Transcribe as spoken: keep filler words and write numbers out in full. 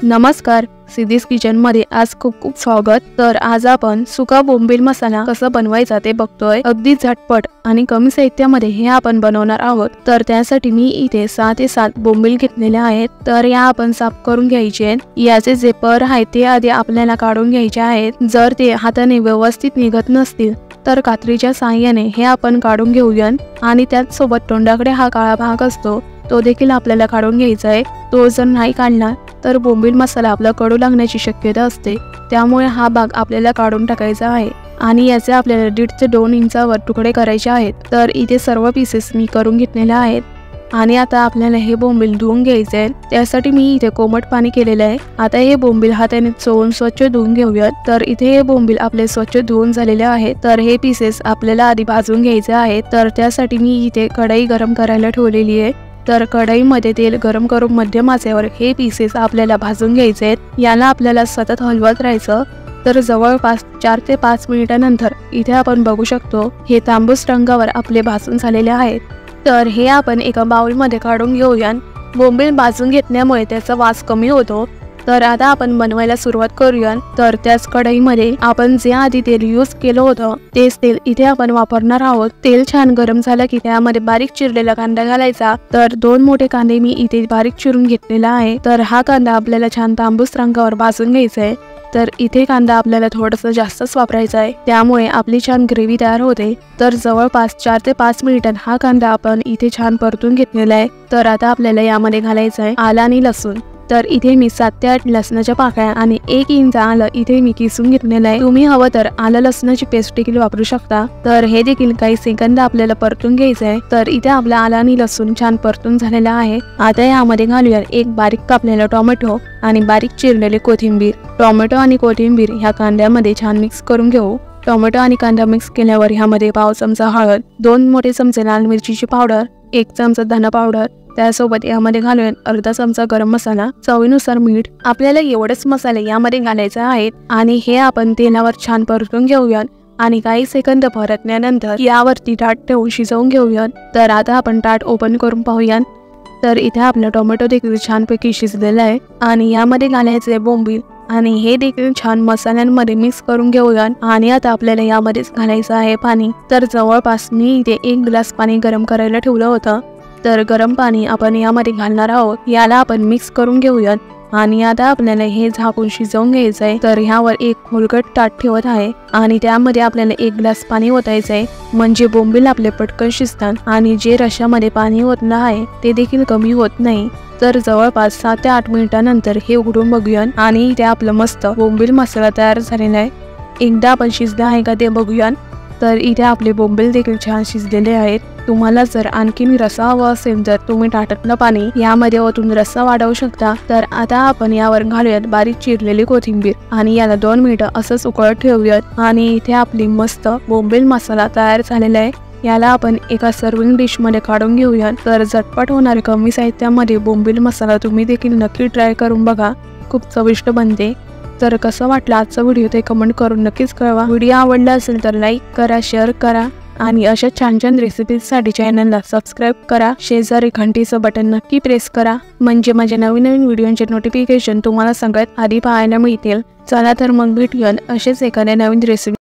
नमस्कार, सिद्धीज किचन मध्ये आज खूप खूप स्वागत। तर आज आपण सुका बोंबील मसाला कसा बनवायचा ते बघतोय। अगदी झटपट आणि कमी साहित्यामध्ये हे आपण बनवणार आहोत। तर त्यासाठी मी इथे सहा ते सात बोंबील घेतलेले आहेत। तर या आपण साफ करून घ्यायचे। याचे जे पर आहे ते आधी आपल्याला काढून घ्यायचे आहेत। जर ते हाताने व्यवस्थित निघत नसतील तर कात्रीच्या साहाय्याने हे आपण काढून घेऊया। आणि त्याच सोबत तोंडाकडे हा काळा भाग असतो तो देखील आपल्याला काढून घ्यायचा आहे। तो जर नाही काढला तर बोंबील मसाला आपला कडू लागण्याची शक्यता असते, त्यामुळे हा भाग आपल्याला काढून टाकायचा आहे। आणि याचे आपल्याला दीड ते दोन इंचावर तुकडे करायचे आहेत। तर इथे सर्व पीसेस मी करून घेतलेले आहेत। आणि आता आपल्याला हे बोंबील धुवून घ्यायचे आहे। त्यासाठी मी इथे कोमट पाणी केलेले आहे। आता हे बोंबील हाताने चोळून स्वच्छ धुवून घेऊयात। तर इथे हे बोंबील आपले स्वच्छ धुवून झालेले आहेत। तर हे पीसेस आपल्याला आधी भाजून घ्यायचे आहेत। तर त्यासाठी मी इथे कढई गरम करायला ठेवलेली आहे। तर कढईमध्ये तेल गरम करून मध्यम आचेवर हे पीसेस आपल्याला भाजून घ्यायचे आहेत। याला आपल्याला सतत हलवत राहायचं। तर जवळपास चार ते पाच मिनिटांनंतर इथे आपण बघू शकतो हे तांबूस रंगावर आपले भाजून झालेले आहेत। तर हे आपण एका बाउलमध्ये काढून घेऊया। बोंबील भाजून घेतल्यामुळे त्याचा वास कमी होतो। तर आता आपण बनवायला सुरुवात करूया। तर त्याच कढईमध्ये आपण जे आधी तेल यूज केलं होतं तेच तेल इथे आपण वापरणार आहोत। तेल छान गरम झालं की त्यामध्ये बारीक चिरलेला कांदा घालायचा। तर दोन मोठे कांदे मी इथे बारीक चिरून घेतलेला आहे। तर हा कांदा आपल्याला छान तांबूस रंगावर भाजून घ्यायचा आहे। तर इथे कांदा आपल्याला थोडंसं जास्तच वापरायचा आहे, त्यामुळे आपली छान ग्रेव्ही तयार होते। तर जवळपास चार ते पाच मिनिटांत हा कांदा आपण इथे छान परतून घेतलेला आहे। तर आता आपल्याला यामध्ये घालायचं आहे आलं आणि लसूण। तर इथे मी सात ते आठ लसणाच्या पाकळ्या आणि एक इंच आलं इथे मी किसून घेतलेलं आहे। तुम्ही हवं तर आलं लसणाची पेस्ट देखील वापरू शकता। तर हे देखील काही सेकंद आपल्याला परतून घ्यायचं आहे। तर इथे आपला आलं आणि लसूण छान परतून झालेला आहे। आता यामध्ये घालूया एक बारीक कापलेला टोमॅटो आणि बारीक चिरलेले कोथिंबीर। टोमॅटो आणि कोथिंबीर ह्या कांद्यामध्ये छान मिक्स करून घेऊ। टोमॅटो आणि कांदा मिक्स केल्यावर ह्यामध्ये पाव चमचा हळद, दोन मोठे चमचे लाल मिरचीची पावडर, एक चमचा धना पावडर, त्यासोबत यामध्ये घालूया अर्धा चमचा गरम मसाला, चवीनुसार मीठ। आपल्याला एवढेच मसाले यामध्ये घालायचे आहेत। आणि हे आपण तेलावर छान परतून घेऊया। आणि काही सेकंद परतल्यानंतर यावरती ताट ठेवून शिजवून घेऊया। तर आता आपण ताट ओपन करून पाहूया। तर इथे आपला टोमॅटो देखील छानपैकी शिजलेला आहे। आणि यामध्ये घालायचे बोंबील आणि हे देखील छान मसाल्यांमध्ये मिक्स करून घेऊया। आणि आता आपल्याला यामध्येच घालायचं आहे पाणी। तर जवळपास मी इथे एक ग्लास पाणी गरम करायला ठेवलं होतं। तर गरम पाणी आपण यामध्ये घालणार आहोत। याला आपण मिक्स करून घेऊया। आणि आता आपल्याला हे झाकून शिजवून घ्यायचं आहे। तर ह्यावर एक खोलगट ताट ठेवत आहे आणि त्यामध्ये आपल्याला एक ग्लास पाणी ओतायचं आहे, म्हणजे बोंबील आपले पटकन शिजतात आणि जे रश्यामध्ये पाणी ओतलं आहे ते देखील कमी होत नाही। तर जवळपास सात ते आठ मिनिटांनंतर हे उघडून बघूया। आणि ते आपलं मस्त बोंबील मसाला तयार झालेला आहे। एकदा आपण शिजलं आहे का ते बघूया। तर इथे आपले बोंबील देखील छान शिजलेले आहेत। तुम्हाला जर आणखीन रस्सा हवा असेल तर तुम्ही ताटातलं पाणी यामध्ये ओतून रस्सा वाढवू शकता। तर आता आपण यावर घालूयात बारीक चिरलेली कोथिंबीर आणि याला दोन मिनिटं असंच उकळत ठेवूयात। आणि इथे आपली मस्त बोंबील मसाला तयार झालेला आहे। याला आपण एका सर्विंग डिश मध्ये काढून घेऊया। तर झटपट होणारे कमी साहित्यामध्ये बोंबील मसाला तुम्ही देखील नक्की ट्राय करून बघा, खूप चविष्ट बनते। तर कसं वाटलं आजचा व्हिडिओ ते कमेंट करून नक्कीच कळवा। व्हिडिओ आवडला असेल तर लाईक करा, शेअर करा आणि अशा छान छान रेसिपीजसाठी चॅनलला सबस्क्राईब करा। शेजारी घंटीचं बटन नक्की प्रेस करा, म्हणजे माझ्या नवीन नवीन व्हिडिओचे नोटिफिकेशन तुम्हाला सगळ्यात आधी पाहायला मिळतील। चला तर मग भेटूया असेच एखाद्या नवीन रेसिपी